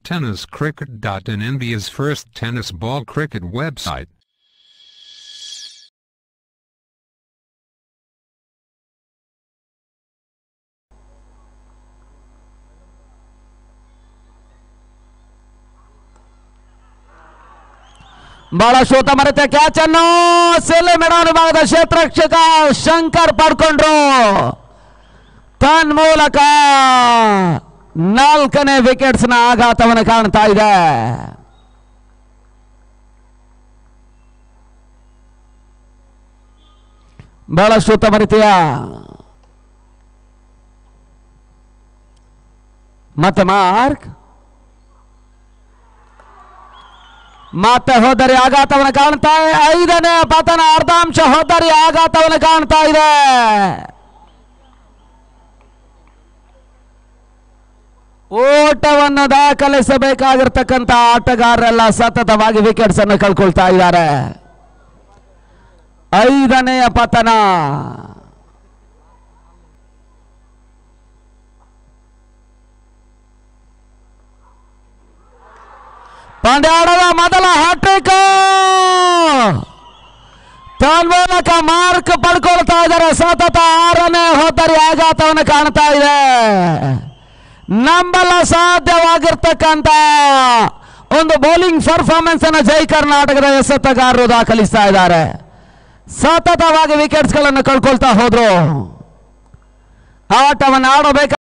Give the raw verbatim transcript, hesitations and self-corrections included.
Tennis Cricket dot in, India's first tennis ball cricket website. ಬಹಳ ಶೋತ ಮರೆತೆ catch ಅನ್ನು ಸೆಲೆ ಮೆಡಾನ್ ವಿಭಾಗದ ಕ್ಷೇತ್ರರಕ್ಷಕ ಶಂಕರ್ ಪಡ್ಕೊಂಡ್ರು. ತನ್ಮೂಲಕ ನಾಲ್ಕನೇ ವಿಕೆಟ್ಸ್ ನ ಆಘಾತವನ್ನು ಕಾಣ್ತಾ ಇದೆ. ಬಹಳ ಶೋತ ಮರಿತೆಯ ಮತ್ತೆ ಮಾರ್ಕ್ ಮತ್ತೆ ಹೋದರಿ ಆಘಾತವನ್ನು ಕಾಣ್ತಾ ಇದೆ. ಐದನೇ ಪತನ ಅರ್ಧಾಂಶ ಹೋದರಿ ಆಘಾತವನ್ನು ಕಾಣ್ತಾ ಇದೆ. ಓಟವನ್ನು ದಾಖಲಿಸಬೇಕಾಗಿರ್ತಕ್ಕಂಥ ಆಟಗಾರರೆಲ್ಲ ಸತತವಾಗಿ ವಿಕೆಟ್ಸ್ ಅನ್ನು ಕಳ್ಕೊಳ್ತಾ ಇದ್ದಾರೆ. ಐದನೆಯ ಪತನ. ಪಂದ್ಯಾಟದ ಮೊದಲ ಹ್ಯಾಟ್ರಿಕ್. ತನ್ಮೂಲಕ ಮಾರ್ಕ್ ಪಡ್ಕೊಳ್ತಾ ಇದ್ದಾರೆ. ಸತತ ಆರನೇ ಹೋದರಿ ಆಘಾತವನ್ನು ಕಾಣ್ತಾ ಇದೆ. ನಂಬಲ್ಲ ಸಾಧ್ಯವಾಗಿರ್ತಕ್ಕಂಥ ಒಂದು ಬೌಲಿಂಗ್ ಪರ್ಫಾರ್ಮೆನ್ಸ್ ಅನ್ನು ಜೈ ಕರ್ನಾಟಕದ ಎಸೆತಗಾರರು ದಾಖಲಿಸ್ತಾ ಇದ್ದಾರೆ. ಸತತವಾಗಿ ವಿಕೆಟ್ಸ್ ಗಳನ್ನು ಕಳ್ಕೊಳ್ತಾ ಹೋದ್ರು. ಆಟವನ್ನು ಆಡಬೇಕು.